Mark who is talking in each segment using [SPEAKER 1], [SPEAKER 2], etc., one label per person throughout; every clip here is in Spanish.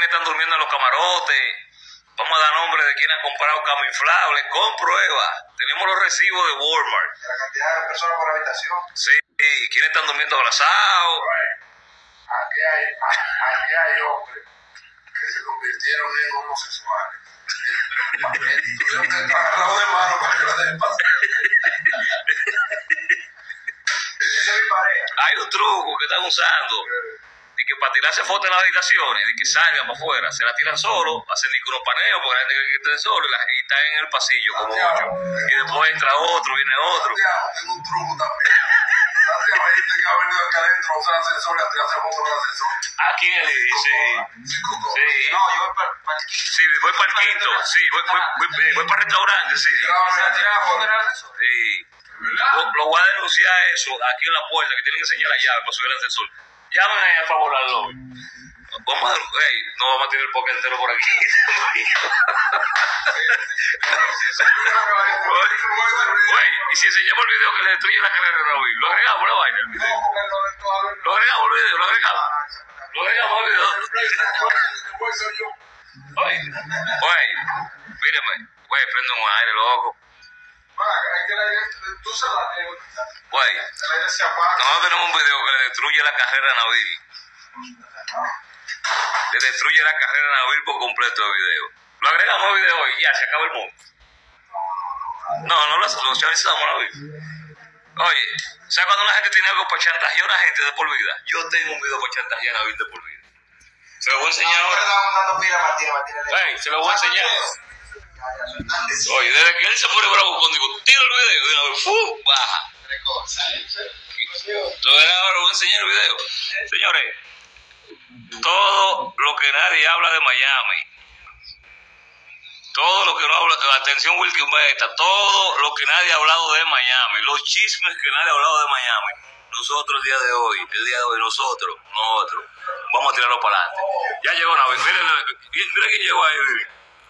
[SPEAKER 1] quienes están durmiendo en los camarotes. Vamos a dar nombre de quienes han comprado cama inflable. Comprueba. Tenemos los recibos de Walmart.
[SPEAKER 2] La cantidad de personas por habitación.
[SPEAKER 1] Sí, quienes están durmiendo abrazados.
[SPEAKER 2] Aquí hay hombres que se convirtieron en homosexuales. Tuvieron que agarrarlo de mano para que lo dejen pasar. Esa es mi pareja.
[SPEAKER 1] Hay un truco que están usando. Y que para tirarse fotos en las habitaciones, y que salgan para afuera, se la tiran solo, hacen unos paneos porque la gente que estén solo y están en el pasillo como mucho. Y después entra otro, viene otro.
[SPEAKER 2] Tengo un truco también. Santiago, hay gente que ha venido acá adentro a usar ascensor y a tirarse fotos en el ascensor.
[SPEAKER 1] Aquí en el sí.
[SPEAKER 2] No, yo voy para el quinto.
[SPEAKER 1] Sí, voy para el quinto. Sí, voy para el restaurante, sí. Sí. Lo voy a denunciar eso aquí en la puerta, que tienen que enseñar la llave para subir al ascensor. Llamen ahí a favor al lobby. Vamos a, no vamos a tener el poker entero por aquí. Y si enseñamos el video que le destruye la carrera de Raúl, lo agregamos la vaina el video. Lo agregamos el video, lo agregamos el video. Míreme, prende un aire, loco. Nosotros tenemos un video que le destruye la carrera a Nabil. Le destruye la carrera a Nabil por completo el video. Lo agregamos al video y ya, se acaba el mundo. No lo chavizamos, Nabil. Oye, ¿sabes cuando una gente tiene algo para chantajear a una gente de por vida? Yo tengo un video para chantajear a Nabil de por vida. Se lo voy a enseñar ahora. Se lo voy a enseñar. Oye, desde que él se pone bravo conmigo, tiro el video y una vez, baja. Entonces ahora voy a enseñar el video. Señores, todo lo que nadie habla de Miami, todo lo que no habla, atención Wilkin Beta, todo lo que nadie ha hablado de Miami, los chismes que nadie ha hablado de Miami, nosotros el día de hoy, nosotros, vamos a tirarlo para adelante. Ya llegó Navi, mira quién llegó ahí, mire.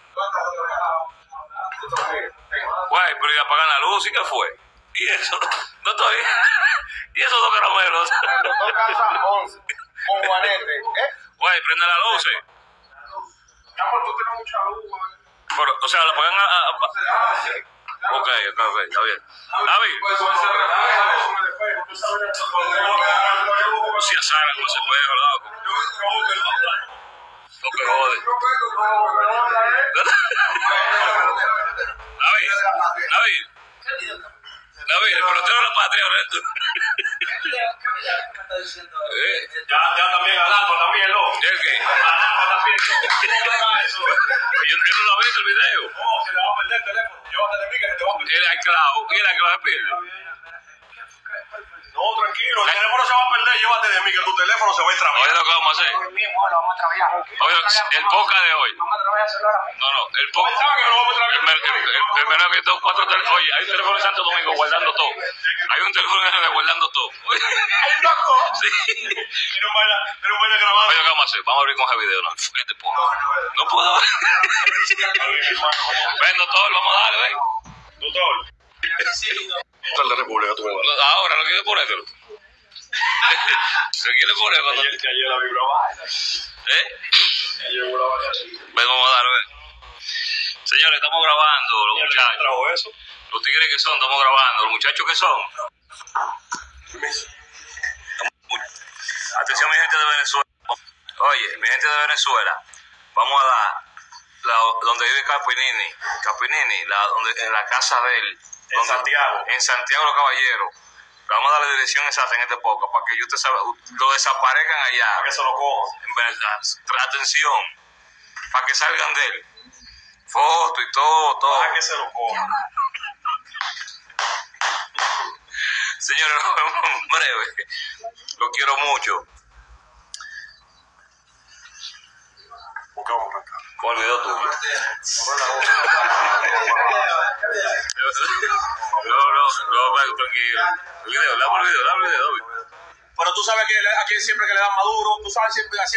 [SPEAKER 1] Güey, pero ya apagan la luz, ¿y qué fue? Y eso, no todavía. Y esos dos caramelos.
[SPEAKER 2] Con Juanete,
[SPEAKER 1] Güey, prende la luz.
[SPEAKER 2] Ya, pues tú tienes mucha luz, güey.
[SPEAKER 1] Pero, o sea, la apagan Ok, está bien. David. Si a Sara no se puede, ¿verdad? Lo que jode. David, el pelotero de la patria, ¿verdad?
[SPEAKER 3] Ya también Alanco también lo.
[SPEAKER 1] ¿El qué?
[SPEAKER 3] Alanco también
[SPEAKER 1] Él no lo ha visto el video.
[SPEAKER 3] No, se le va a perder el teléfono. Llévate de mí que se te va a perder.
[SPEAKER 1] Él es clavo, se pierde.
[SPEAKER 3] No, tranquilo, el teléfono se va a perder. Llévate de mí que tu teléfono se va a extraviar.
[SPEAKER 1] Oye, lo que vamos a hacer. Oye, el podcast de hoy. No, el podcast. El menor que tengo 4 teléfonos. Oye, hay un teléfono en Santo Domingo guardando todo. Hay un teléfono en guardando todo.
[SPEAKER 3] ¡Hay un loco!
[SPEAKER 1] Sí.
[SPEAKER 3] Pero vaya grabando.
[SPEAKER 1] Oye, ¿qué vamos a hacer? Vamos a abrir con ese video. No puedo. Ven, doctor, vamos a darle, ven.
[SPEAKER 3] Doctor. Está en la República, tú me vas.
[SPEAKER 1] Ahora, ¿no quieres ponértelo? ¿Lo quieres poner?
[SPEAKER 3] Que ayer la vibra baja. Ayer la baja.
[SPEAKER 1] Ven, vamos a darle, ven. Señores, estamos grabando, los muchachos.
[SPEAKER 3] ¿Trajo eso?
[SPEAKER 1] Los tigres que son, estamos grabando. Los muchachos que son. Atención, mi gente de Venezuela. Oye, mi gente de Venezuela. Vamos a dar donde vive Capinini, en la casa de él.
[SPEAKER 3] En Santiago.
[SPEAKER 1] En Santiago los Caballeros. Le vamos a dar la dirección exacta en este podcast para que usted lo desaparezcan allá.
[SPEAKER 3] Para que se lo cojan.
[SPEAKER 1] En verdad, atención, para que salgan de él. Foto y todo.
[SPEAKER 3] Para que se lo cojan.
[SPEAKER 1] Señores, nos vemos en breve. Lo quiero mucho.
[SPEAKER 3] Buscamos acá.
[SPEAKER 1] Con el video tuyo. No, tranquilo. El video, dame el video.
[SPEAKER 3] Pero tú sabes que aquí siempre que le dan Maduro, tú sabes siempre